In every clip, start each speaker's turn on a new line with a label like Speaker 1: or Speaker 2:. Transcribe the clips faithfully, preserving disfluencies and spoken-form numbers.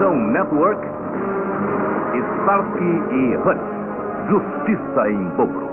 Speaker 1: Cartoon Network, Starsky e Hutch, Justiça em Dobro.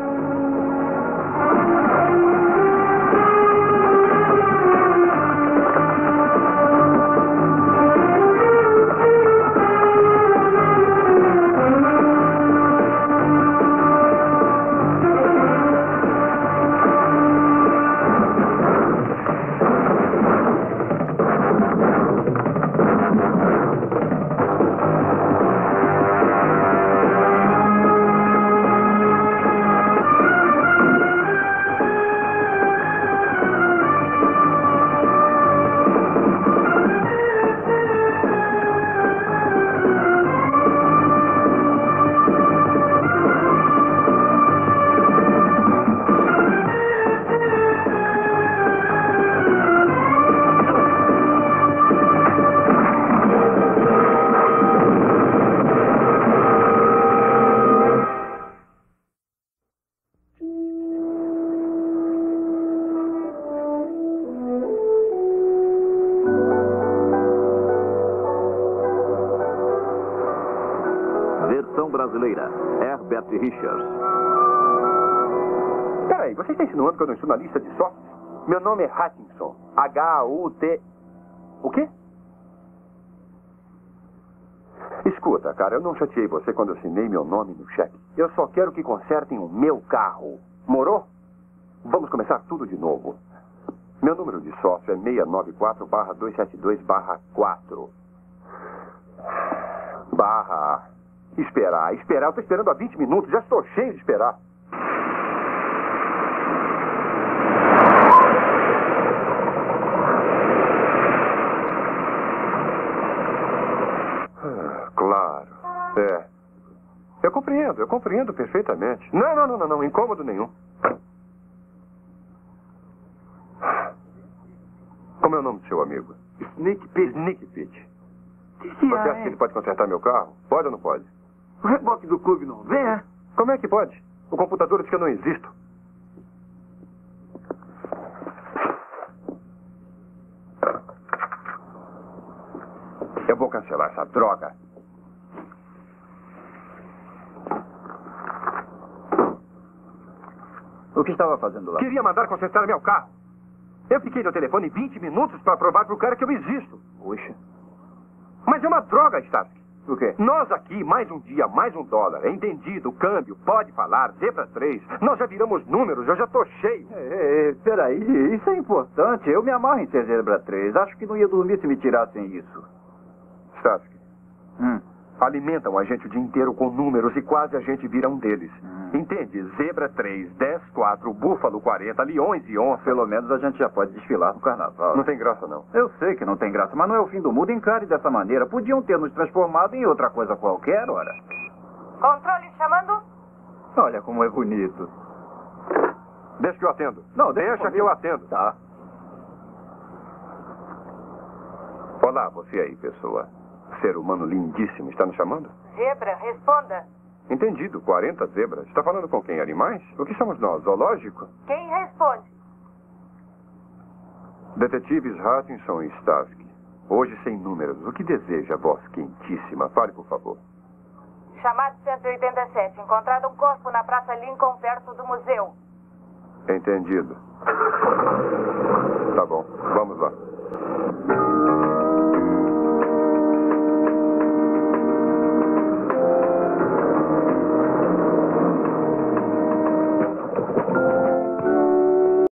Speaker 2: Brasileira, Herbert Richards.
Speaker 3: Peraí, você está insinuando que eu não estou na lista de sócios? Meu nome é Hutchinson. H U T... O quê? Escuta, cara, eu não chateei você quando assinei meu nome no cheque. Eu só quero que consertem o meu carro. Morou? Vamos começar tudo de novo. Meu número de sócio é seis nove quatro barra dois sete dois barra quatro. Barra... Esperar, esperar. Eu estou esperando há vinte minutos. Já estou cheio de esperar. Ah, claro. É. Eu compreendo, eu compreendo perfeitamente. Não, não, não, não, não. Incômodo nenhum. Como é o nome do seu amigo?
Speaker 4: Sneak Pete.
Speaker 3: Sneak Pete.
Speaker 4: Que que
Speaker 3: Você
Speaker 4: é,
Speaker 3: acha que
Speaker 4: hein?
Speaker 3: ele pode consertar meu carro? Pode ou não pode?
Speaker 4: O reboque do clube não vem, é?
Speaker 3: Como é que pode? O computador diz que eu não existo. Eu vou cancelar essa droga.
Speaker 4: O que estava fazendo lá?
Speaker 3: Queria mandar consertar meu carro. Eu fiquei no telefone vinte minutos para provar para o cara que eu existo.
Speaker 4: Puxa.
Speaker 3: Mas é uma droga, Starsky.
Speaker 4: O quê?
Speaker 3: Nós aqui, mais um dia, mais um dólar. É entendido, câmbio, pode falar, zebra três. Nós já viramos números, eu já tô cheio.
Speaker 4: É, peraí, isso é importante. Eu me amarro em ser zebra três. Acho que não ia dormir se me tirassem isso.
Speaker 3: Starsky,
Speaker 4: Hum.
Speaker 3: alimentam a gente o dia inteiro com números e quase a gente vira um deles.
Speaker 4: Hum.
Speaker 3: Entende? Zebra três, dez, quatro, búfalo quarenta, leões e onça.
Speaker 4: Pelo menos a gente já pode desfilar no carnaval.
Speaker 3: Não tem graça, não.
Speaker 4: Eu sei que não tem graça, mas não é o fim do mundo. Encare dessa maneira. Podiam ter nos transformado em outra coisa qualquer, ora.
Speaker 5: Controle chamando?
Speaker 4: Olha como é bonito.
Speaker 3: Deixa que eu atendo.
Speaker 4: Não, deixa
Speaker 3: Deixa
Speaker 4: comigo.
Speaker 3: que eu atendo.
Speaker 4: Tá.
Speaker 3: Olá, você aí, pessoa. Ser humano lindíssimo. Está nos chamando?
Speaker 5: Zebra, responda.
Speaker 3: Entendido. quarenta zebras. Está falando com quem? Animais? O que somos nós? Zoológico?
Speaker 5: Quem responde?
Speaker 3: Detetives Hutchinson e Starsky. Hoje sem números. O que deseja, voz quentíssima? Fale, por favor.
Speaker 5: Chamado cento e oitenta e sete. Encontrado um corpo na Praça Lincoln, perto do museu.
Speaker 3: Entendido. Tá bom.